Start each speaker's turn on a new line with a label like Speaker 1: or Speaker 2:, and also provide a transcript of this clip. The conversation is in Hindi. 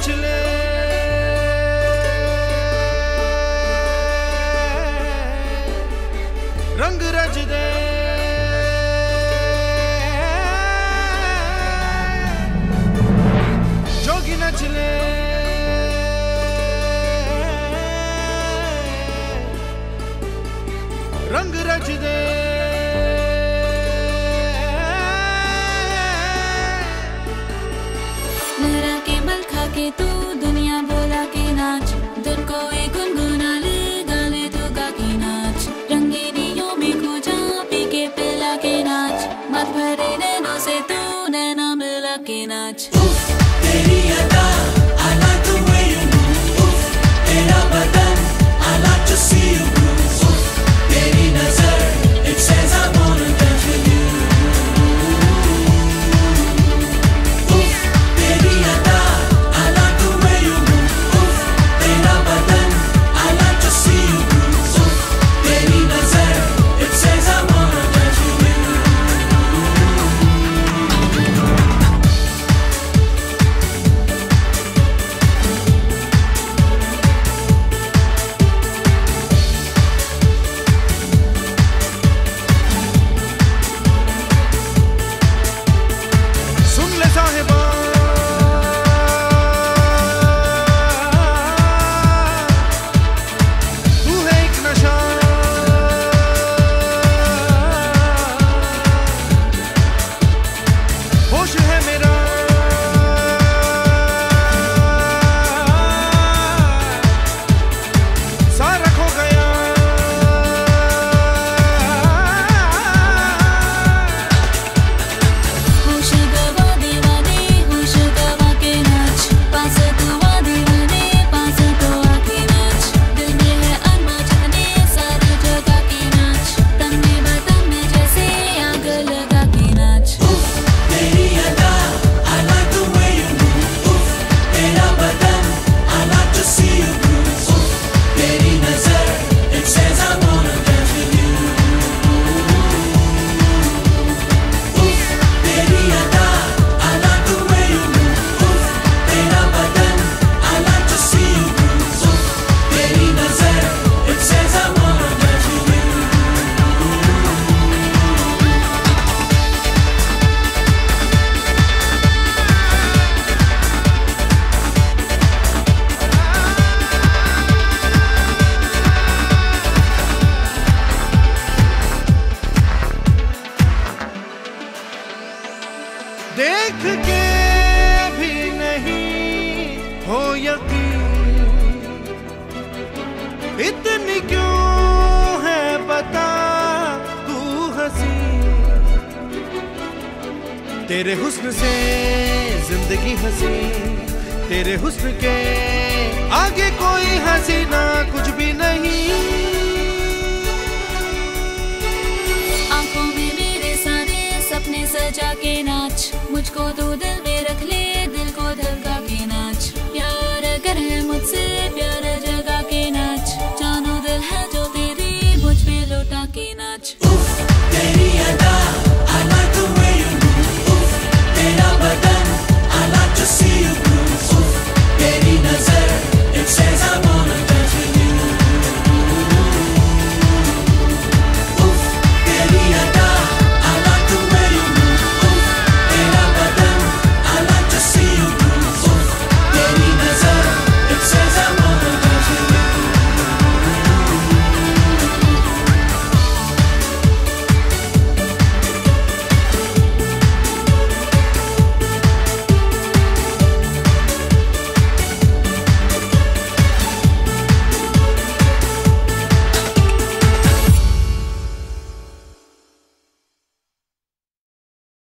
Speaker 1: ले रंग रच दे जोगी नच ले रंग रच दे
Speaker 2: लहरा के बल खा के तू दुनिया बोला के नाच धुन को एक गुनगुना ले गाले तो गा के नाच रंगीनियों में खो जा पी के पिला के नाच मत भरे नैनों से तू नैना मिला के नाच
Speaker 3: तेरी अदा I like the way you move तेरा बदन I like to see you move तेरी नजर it says I wanna dance with you तेरी अदा I like the way you move तेरा बदन I like to see you move तेरी नजर it says I wanna dance with you
Speaker 1: देख के भी नहीं हो यकीन इतनी क्यों है बता तू हंसी तेरे हुस्न से जिंदगी हंसी तेरे हुस्न के आगे कोई हसीना कुछ भी नहीं
Speaker 2: आंखों में मेरे सारे सपने सजा के नाच मुझको तो दिल